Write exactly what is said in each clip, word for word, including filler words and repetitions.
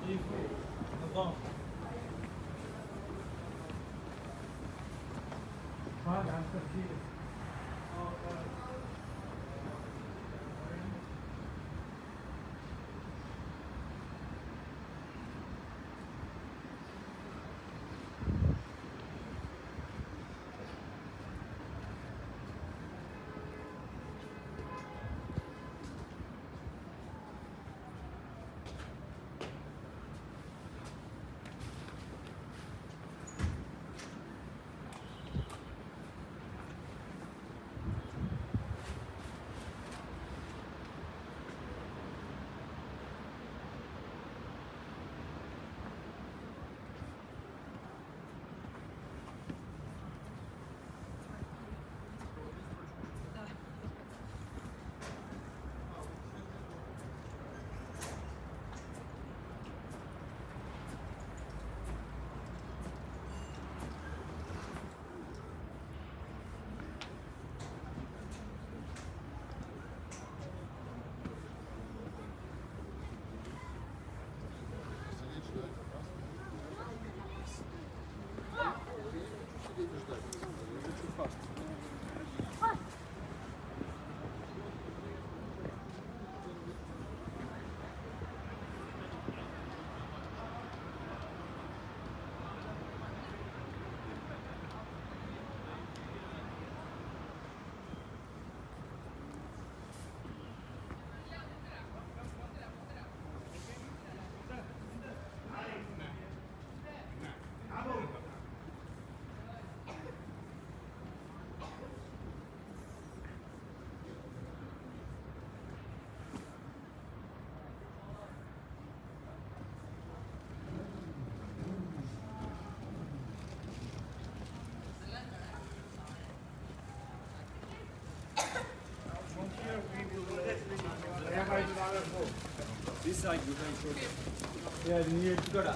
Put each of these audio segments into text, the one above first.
This side you can show. Yeah, you need to go down.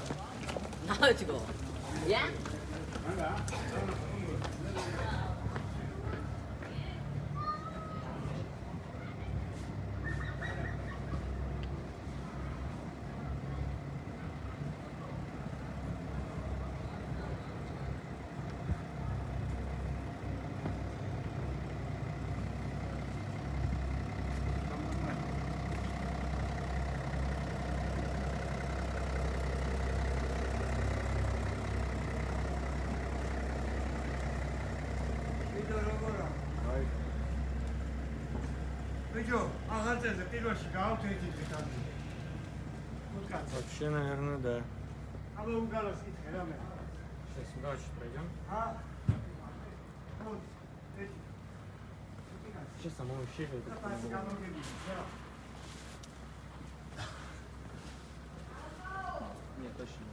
Now to go. Yeah? Вообще, наверное, да. Сейчас дальше пройдем. Сейчас само ущелье. Нет, точно.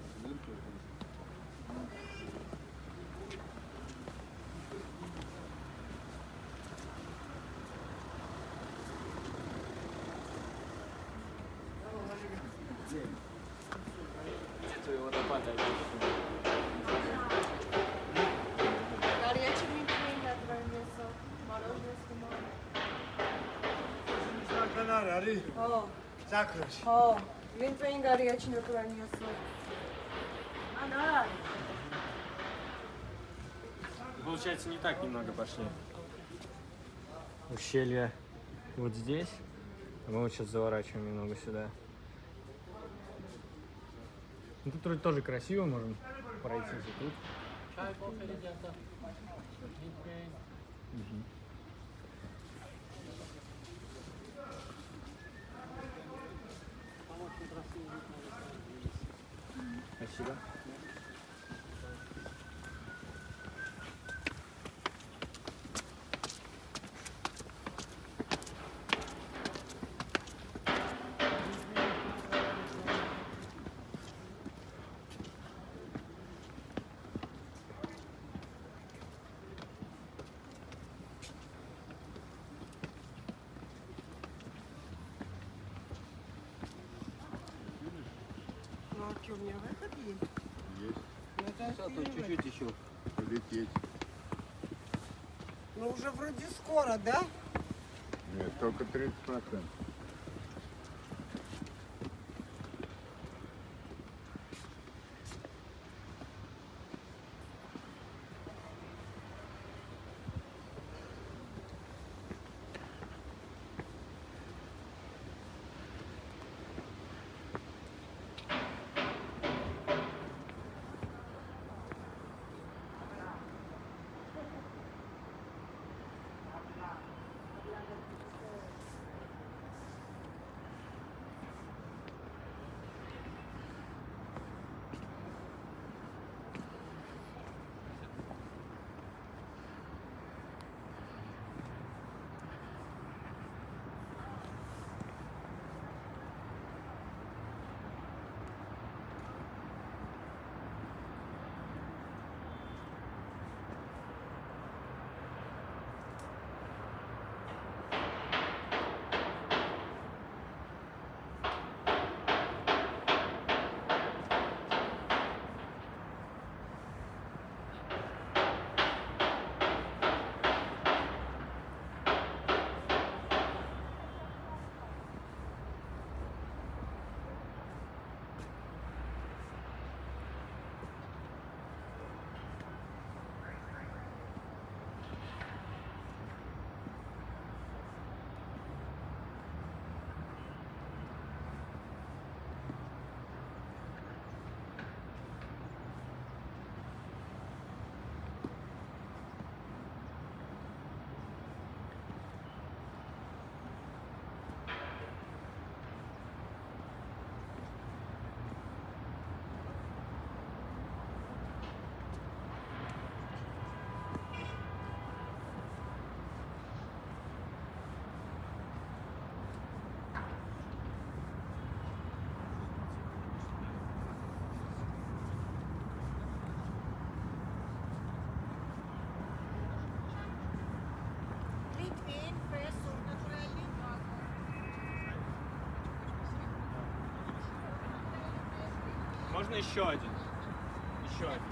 Горячими пейна двойнесо, мороженое с лимоном. О, о, вин пейн горячий на двойнесо. А, да. Получается, не так немного пошли. Ущелье вот здесь. А мы вот сейчас заворачиваем немного сюда. Ну, тут вроде тоже красиво, можем пройтись и тут. Угу. Спасибо. Ну, а что, у меня выход есть? Есть. Это Тут чуть-чуть еще полететь. Ну, уже вроде скоро, да? Нет, только тридцать процентов. можно еще один? Еще один.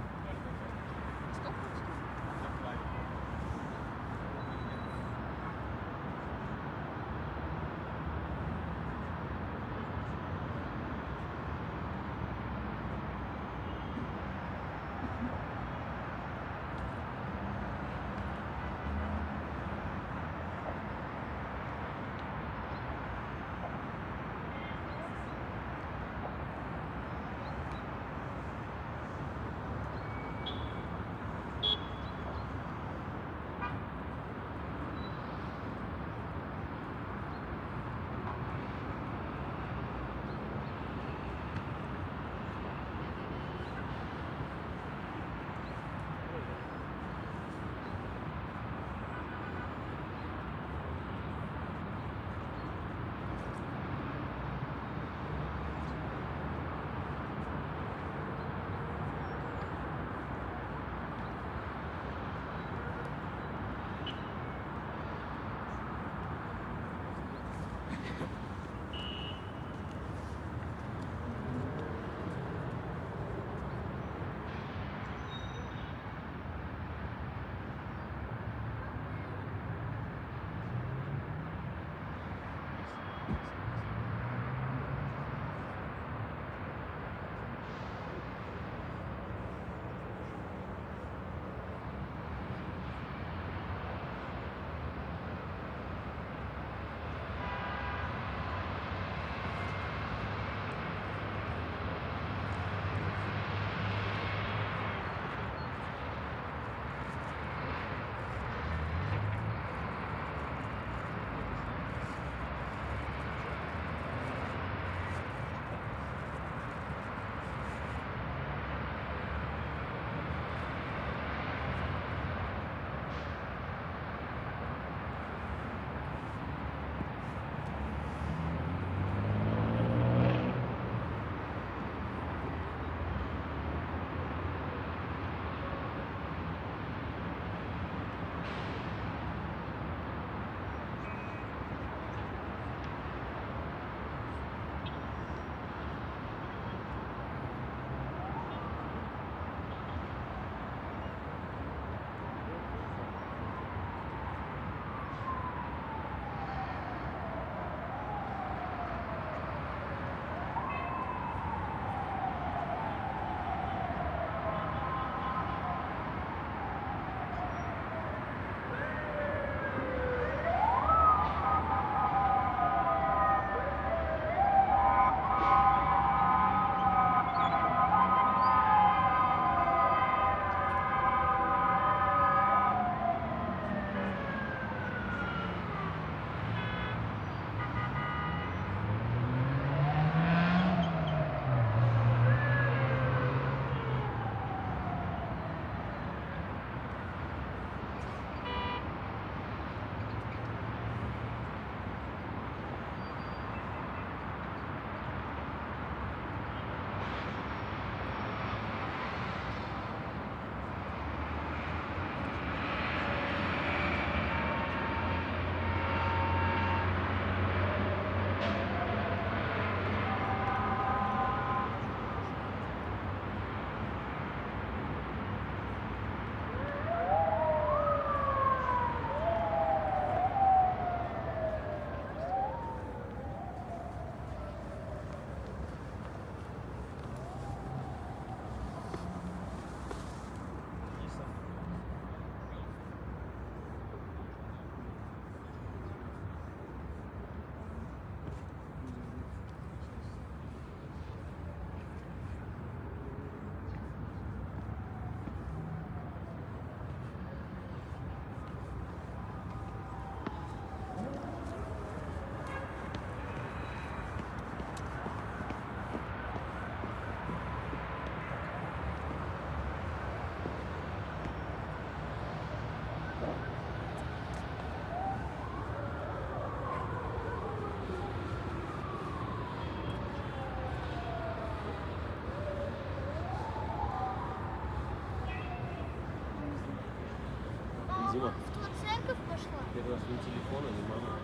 Дима, В ту церковь пошла? первый раз не телефон, а не мама.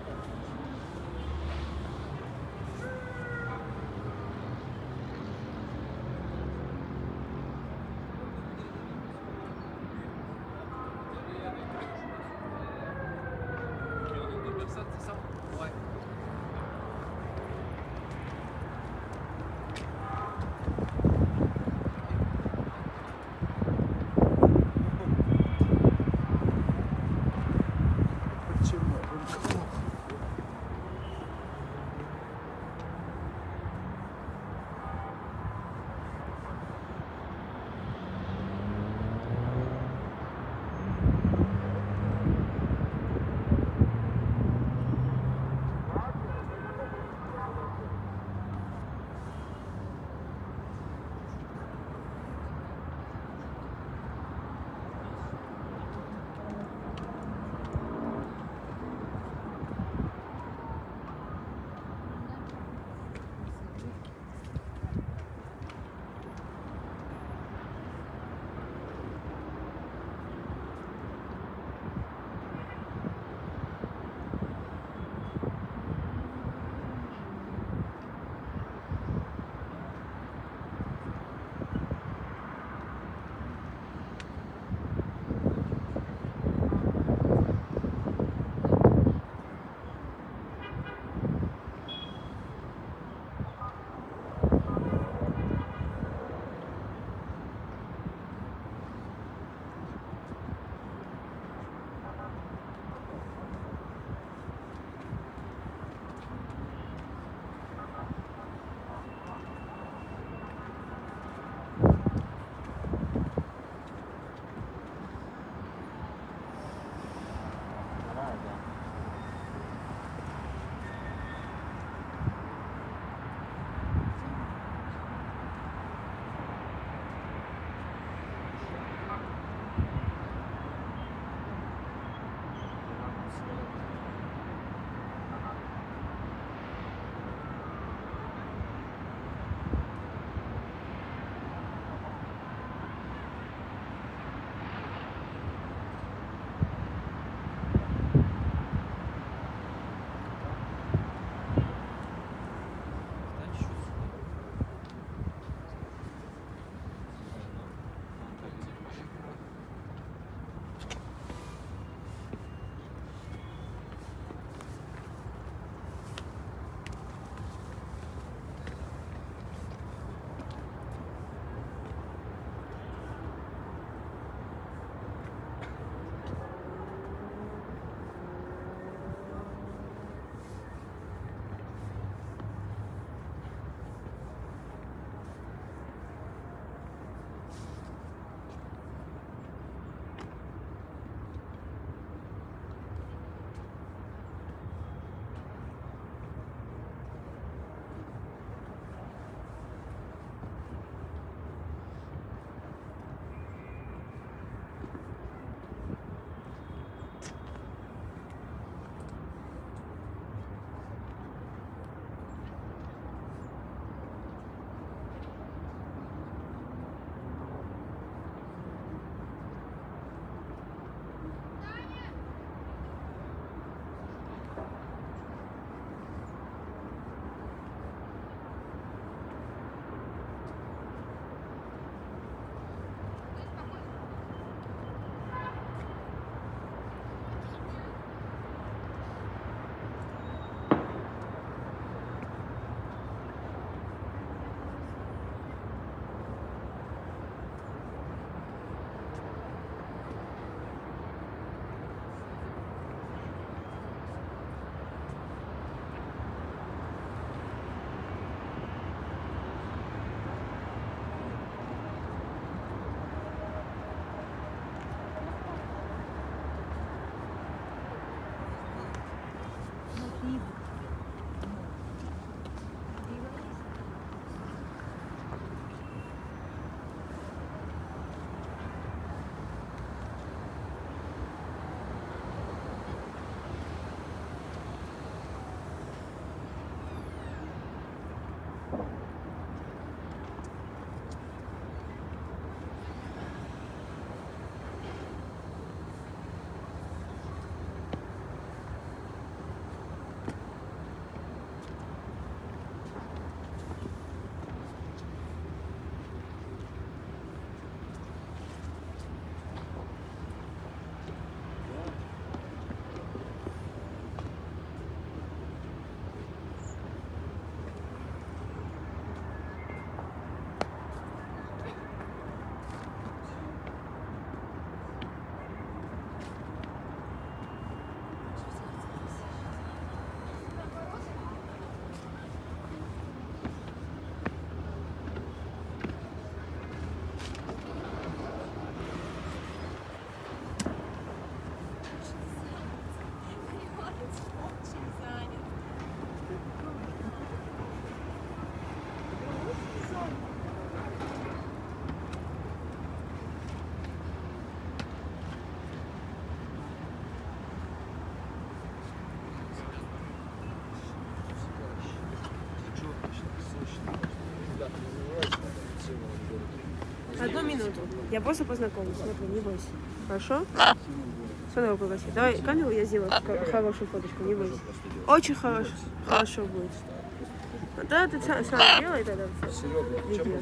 Одну минуту. Я просто познакомлюсь. Смотри, не бойся. Хорошо? Смотри, какой. Давай камеру я сделаю хорошую фоточку, не бойся. Очень хорошо, хорошо будет. Да, ты сам, сам делай тогда. Серега,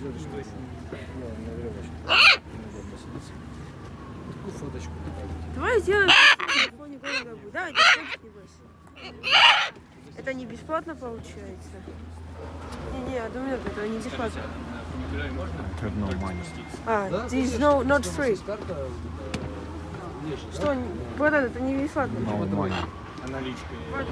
такую фоточку. давай сделаем на фоне города будет. Давай, не бойся. Это не бесплатно получается. Не-не, одну минуту, это не бесплатно. А, здесь no, not free. Что, братан, это не бесплатно. No money. А наличка?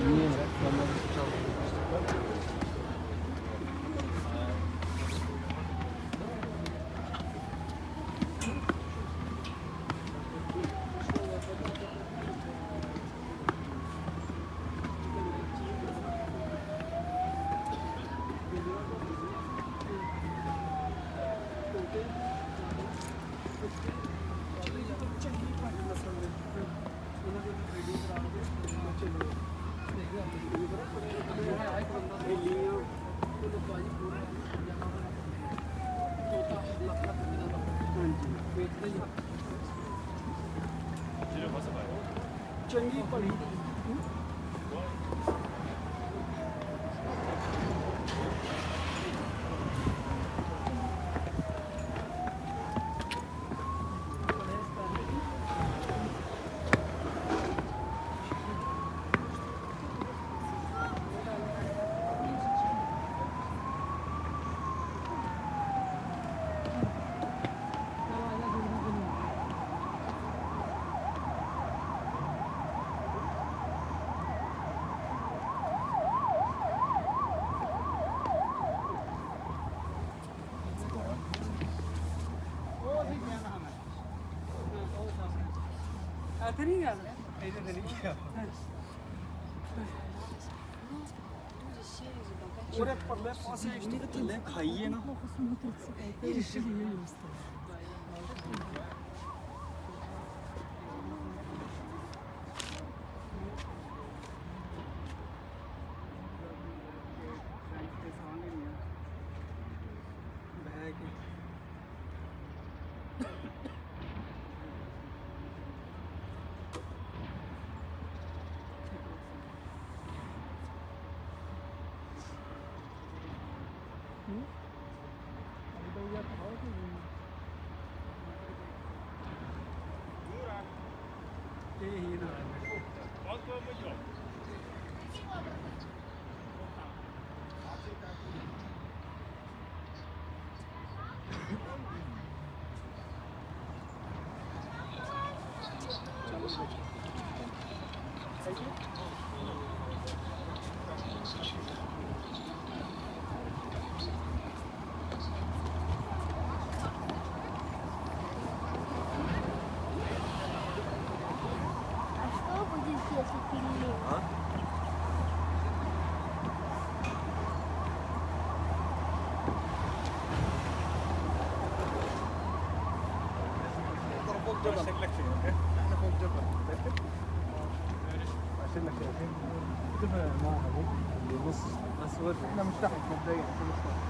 चंगी पड़ी Это не надо. पूरे पल्ले पासे इतनी थल्ले खाइए ना احنا مش تحت مبدئيا احنا مش تحت.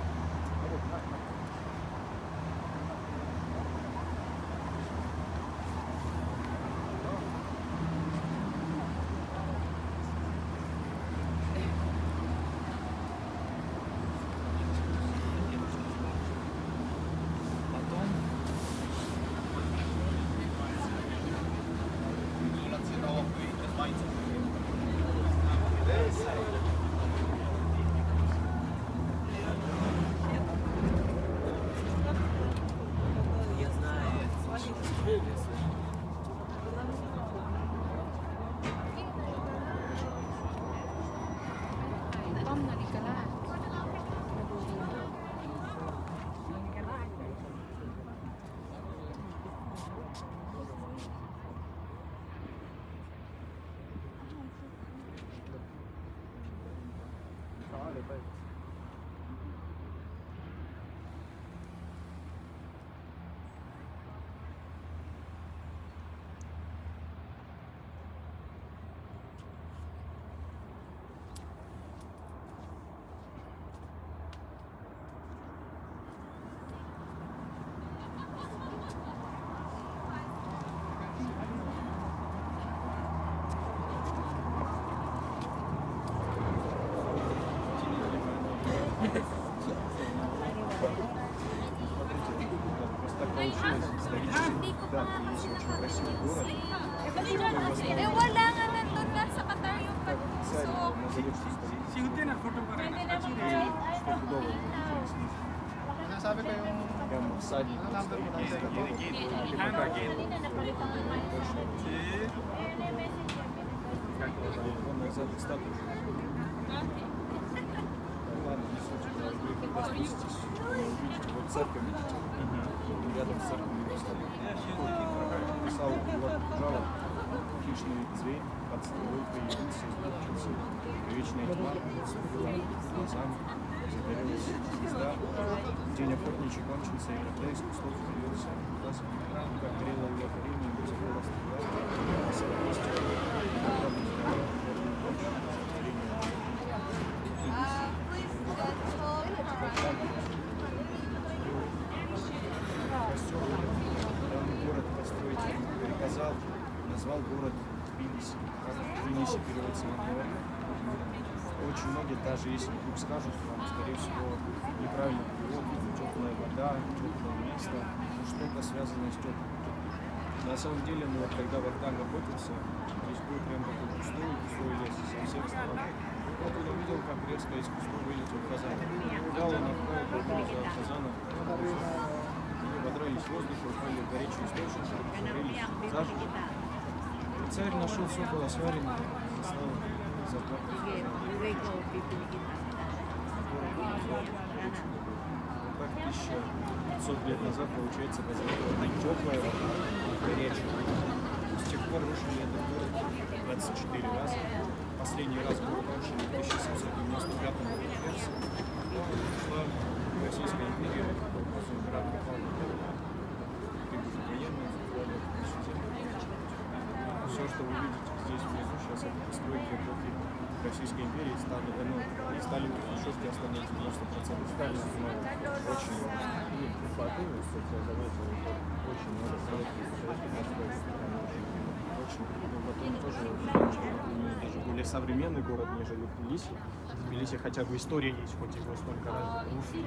Eh, wala nga nandun na sa Qatar yung pag-suok. Sigutin na photo ko rin. Sabi ko yung number mo na рядом с церковью писал жалоб, хищный зверь под стройкой создавшийся, вечная тьма наступила глазами, загорелась звезда, день охотничий кончился, и когда из кустов появился глаз, как горело ее коренье, и закрыла стрела, а совместие, город построить приказал, назвал город Тбилиси. Тбилиси переводится на английский. Очень многие, даже если вдруг скажут, вам, скорее всего, неправильно переводят, теплая вода, теплое место, ну, что-то связанное с теплым. На самом деле, ну, вот, когда Вахтанг охотился, здесь был прям такой пустой, пустой лес со всех сторон. Вот он увидел, как резко из кустов вылетел фазан. Дал он отправил за фазана. Подрались в воздухе, упали в горячий источник, загорелись заживо. И царь нашел сокола сваренного и стал заплакать. Так тысяча пятьсот лет назад, получается, возникла теплая вода, горячая. С тех пор рушили этот город двадцать четыре раза. Последний раз город рушили в тысяча семьсот девяносто пятом году в Персии. Пришла Российская империя, град попал. Все, что вы видите здесь внизу, сейчас это постройки эпохи Российской империи, стали, ну, стали шутки остались девяносто процентов. Стали очень много. Очень много советских построек. Очень. Ну, потом тоже даже более современный город, нежели Тбилиси. В Тбилиси хотя бы история есть, хоть его столько раз рушили.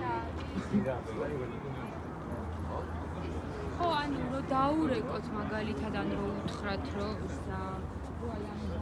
ხო, ანუ რომ დაურეკოთ მაგალითად ან რომ უთხრათ რომ